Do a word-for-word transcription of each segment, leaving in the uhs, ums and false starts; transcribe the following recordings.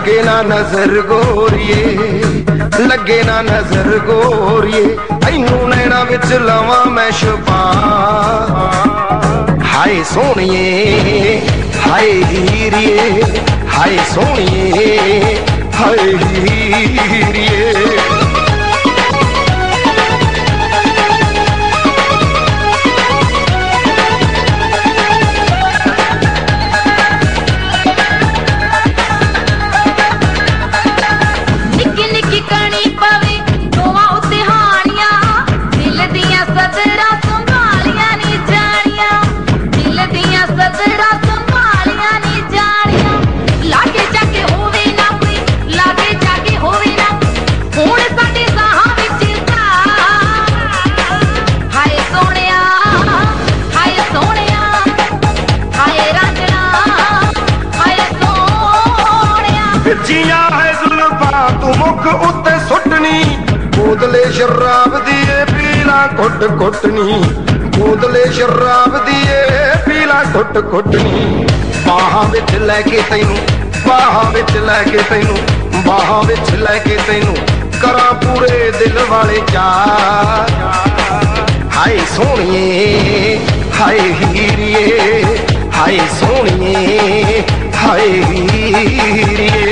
लगे ना नजर गोरिए, लगे ना नजर गोरिए, तैनू नैना विच लवां मैं छुपा। हाय सोहणिए हाय हीरिए, हाय सोहणिए हाय हीरिए। जिया है जुल्फा तू मुख उत्ते सुटनी, बोतले शराब दिए पीला घुट घुटनी, बोतले शराब दिए पीला घुट घुटनी। बाहां विच लैके तैनू, बाहां विच लैके तैनू, बाहां विच लैके तैनू करा पूरे दिल वाले चार। हाय सोहणिए हाय हीरिए, हाय सोहणिए हाय हीरिए।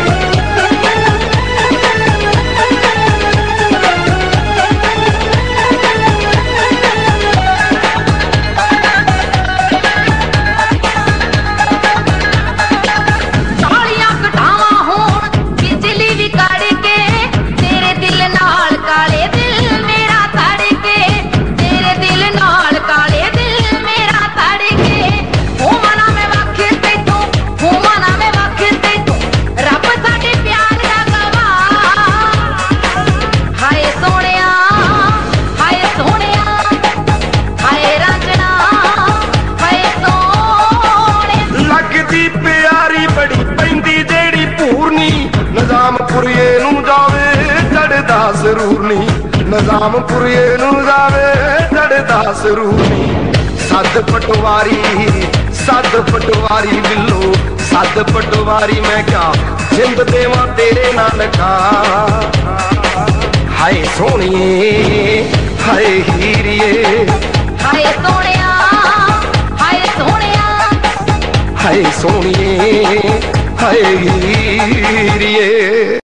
निजामपुरिए नू जावे चढ़दा जरूर नहीं, निजामपुरिए नू जावे चढ़दा जरूर नहीं। सद पटवारी सद पटवारी बिल्लो, सद पटवारी मैं क्या जिंद देवां तेरे नाल का। हाय सोहणिए हाय हीरिए, हाय सोहणिया हाय सोहणिया, हाय सोहणिए हाय हीरिए।